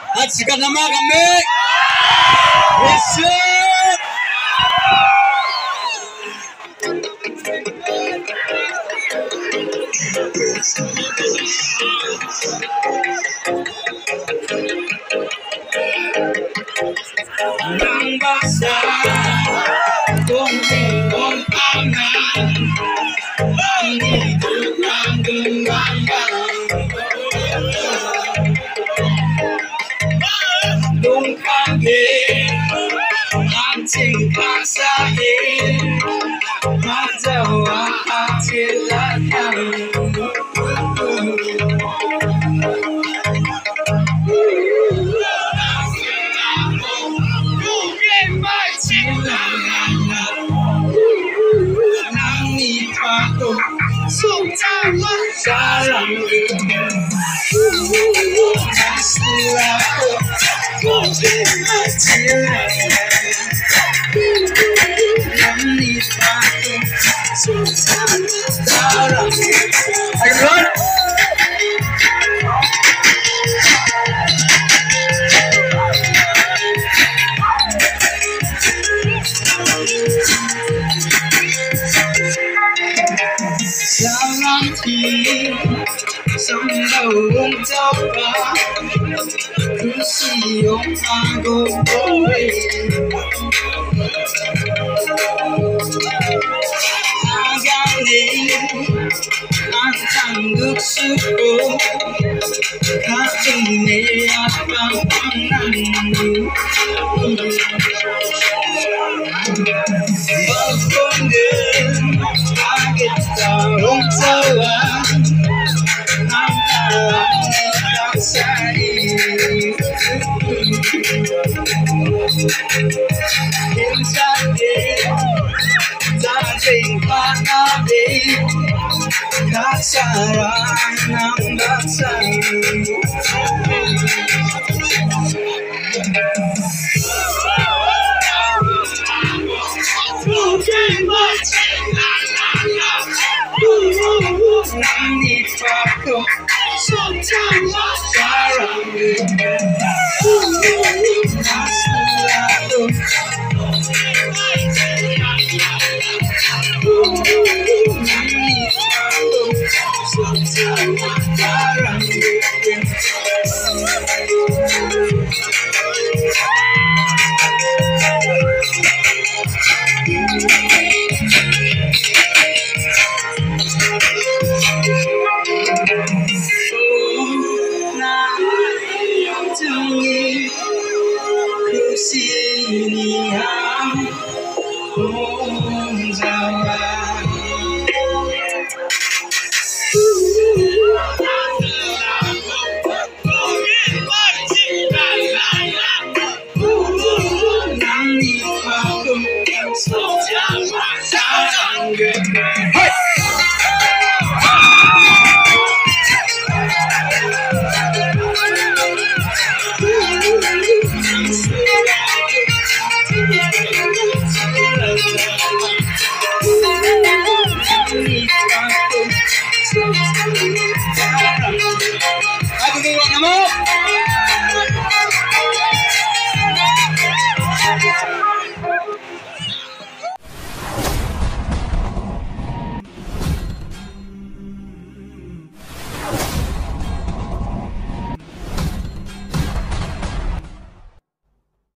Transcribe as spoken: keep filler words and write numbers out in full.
At sikat nama kami. Besok. Nang basa kung kung pangan ang hidup ng gumambang nung kami ang tingkasahin madawa at silakan sarang aku mungkin kecil yang nipaku sultan sarang ayo sarang ini Sambung coba Kusiong aku boleh Agani Antangguk suku Katune apa panganmu Balkongen Kaget tarung tawa kasaran ng bangsa Nanipako Sultan Sarang Nasrullah Nanipako Sultan Sarang